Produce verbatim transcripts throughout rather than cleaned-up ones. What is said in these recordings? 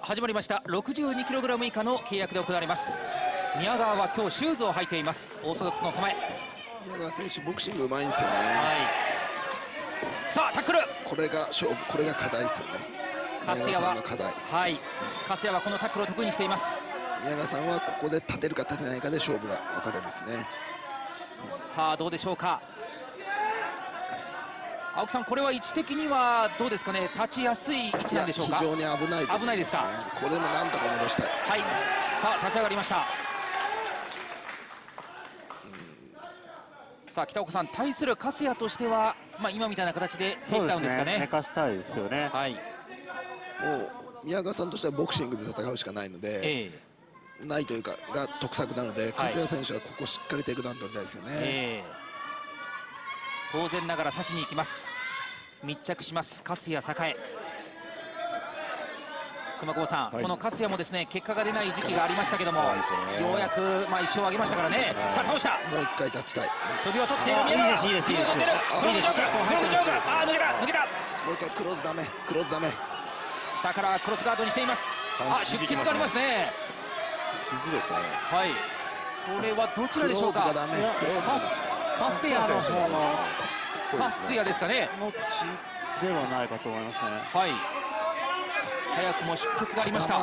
あ始まりました。 ろくじゅうにキログラム 以下の契約で行われます。宮川は今日シューズを履いています。オーソドックスの構え。 宮川選手ボクシングうまいんですよね。はい、 さあタックル、 これが勝負、これが課題ですよね。 粕谷は課題、 はい、粕谷はこのタックルを得意にしています。 宮川さんはここで立てるか立てないかで勝負が分かるんですね。 さあどうでしょうか。青木さん、これは位置的にはどうですかね。立ちやすい位置なんでしょうか。 非常に危ない、ね、 危ないですか。 これもなんとか戻したい。 はい、さあ立ち上がりました。さあ北岡さん、対する粕谷としては、まあ、今みたいな形でテイクダウンですかね。 寝かしたいですよね。 はい、 もう宮川さんとしてはボクシングで戦うしかないので、えー、ないというかが得策なので、粕谷選手はここしっかりテイクダウン取りたいですよね。えー当然ながら刺しに行きます。密着します粕谷栄。熊久保さん、はい、この粕谷もですね結果が出ない時期がありましたけども、ね、ようやくまあ一勝を挙げましたからね。はい、さあ倒した。 もう一回立ちたい。 飛びを取っている宮川。いいですいいですいいです。クローズジョーク、クローズジョーク、ああ抜けた抜けた。 もう一回クローズダメ、クローズダメ。 下からクロスガードにしています。あ、出血がありますね。 肘ですかね。 はい。これはどちらでしょうか。 クローズがダメ。クローズがダメ。 粕谷の方の粕谷ですかね。 の血ではないかと思いますね。 はい。早くも出血がありました。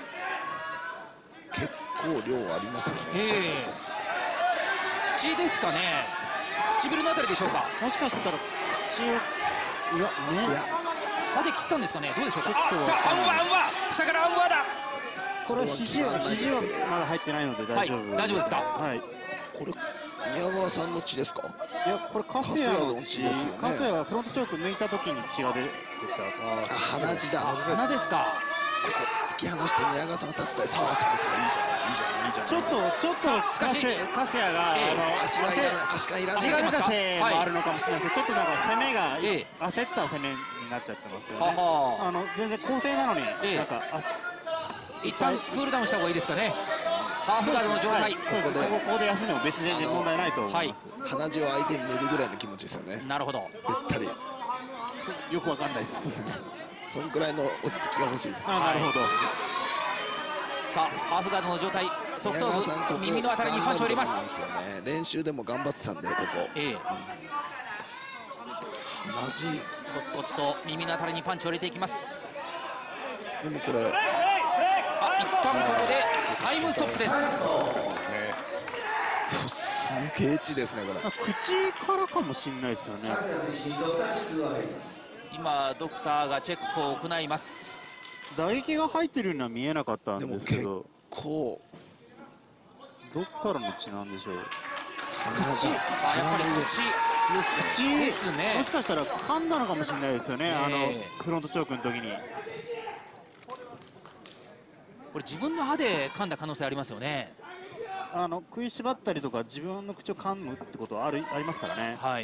結構量ありますよね。 ええ。口ですかね。唇のあたりでしょうか。 もしかしたら口を、いやね。いや歯で切ったんですかね。どうでしょうか。あ、さあアンワーアンワー、下からアンワーだ。 これ肘は肘はまだ入ってないので大丈夫。 はい、大丈夫ですか。 はい。これ宮川さんの血ですか。 いやこれ粕谷の血ですよね。粕谷はフロントチョーク抜いた時に血が出てた。あ、鼻血だ。 鼻ですか。 ここ突き放して宮川さんが立ちたい。さあさあさあ、いいじゃないいいじゃないいいじゃない。 ちょっとちょっとしかし粕谷が、えー、あの足がいらない足がいらない。 血が出たせいもあるのかもしれないけど、ちょっとなんか攻めが、えー、焦った攻めになっちゃってますよね。ははあの全然構成なのに、えー、なんか一旦クールダウンした方がいいですかね。ハーフガードの状態。 そうですね。ここで休んでも別に全然問題ないと思います。 鼻血を相手に塗るぐらいの気持ちですよね。 なるほど。 べったり。 よくわかんないです。 そんくらいの落ち着きが欲しいです。 あ、なるほど。 さあハーフガードの状態。側頭部耳のあたりにパンチを入れます。 練習でも頑張ってたんでここ。ええ。鼻血。 コツコツと耳のあたりにパンチを入れていきます。 でもこれ。 あ、一旦ここでタイムストップです。 すげえ血ですねこれ。 口からかもしれないですよね。 今ドクターがチェックを行います。 打撃が入ってるようには見えなかったんですけど、 結構どっからの血なんでしょう。 鼻血。あ、やっぱり口口ですね。 もしかしたら噛んだのかもしれないですよね。あのフロントチョークの時に。 これ自分の歯で噛んだ可能性ありますよね。 あの食いしばったりとか自分の口を噛むってことはあるありますからね。 はい。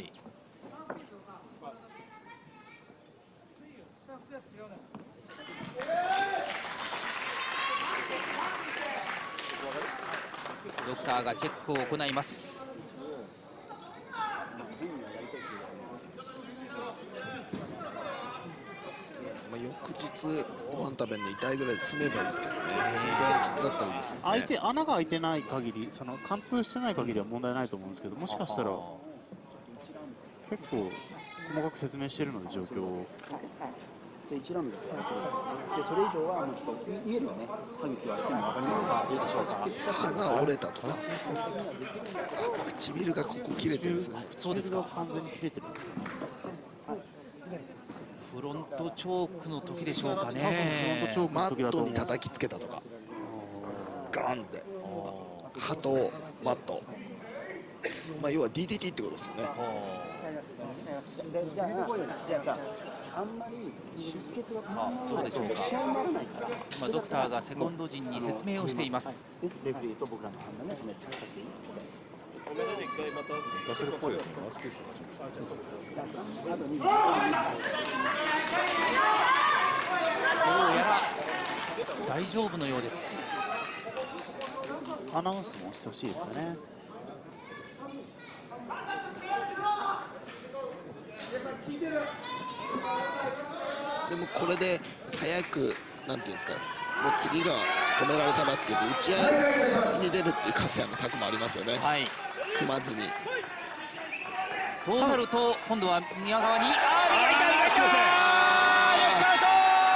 ドクターがチェックを行います。 翌日ご飯食べるの痛いぐらいで済めばいいですけどね。 相手穴が開いてない限り、その貫通してない限りは問題ないと思うんですけど、もしかしたら結構細かく説明しているので状況を。 でいちラウンドででそれ以上はもうちょっと見えるよね。歯茎は分かります。さあどうでしょうか。 歯が折れたとか。あ、唇がここ切れてるんですね。 そうですか。 完全に切れてる。 フロントチョークの時でしょうかね。 マットに叩きつけたとか。ガンって歯とマット。まあ要は ディーディーティー ってことですよね。 じゃあさ、あんまり出血がさあどうでしょうか。今ドクターがセコンド陣に説明をしています。 レフリーと僕らの判断で止めてください。 一回また出せるっぽいですね。マスクしてどうやら大丈夫のようです。 アナウンスもしてほしいですよね。 でもこれで早くなんていうんですか、 もう次が止められたらっていうと打ち合いに出るっていう粕谷の策もありますよね、 はい、 組まずに。 そうなると今度は宮川に、ああ磨いた磨いた、ノックアウト、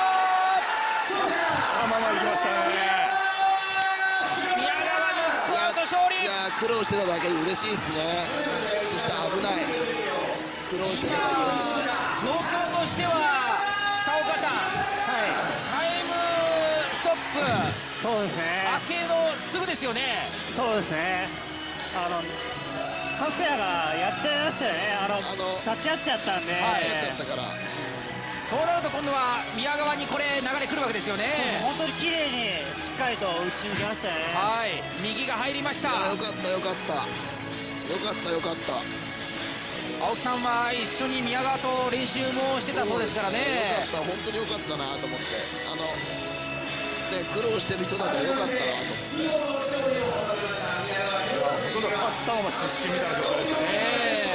あままいきましたね。 宮川ノックアウト勝利。 いやー苦労してただけで嬉しいですね。そして危ない、苦労してただけで状況としては北岡さん、はい、タイムストップ、 そうですね、 明けのすぐですよね。 そうですね、あの粕谷がやっちゃいましたよね、あのあの立ち会っちゃったんで、 はいやっちゃったから。 そうなると今度は宮川にこれ流れ来るわけですよね。 本当に綺麗にしっかりと打ち抜きましたよね。 はい、右が入りましいやた。 よかったよかったよかったよかった。 青木さんは一緒に宮川と練習もしてたそうですからね。 よかった、本当によかったなと思って、あのね苦労してる人だからよかったなと思って。 ほとんど勝ったまま失神みたいな状態ですね。 えー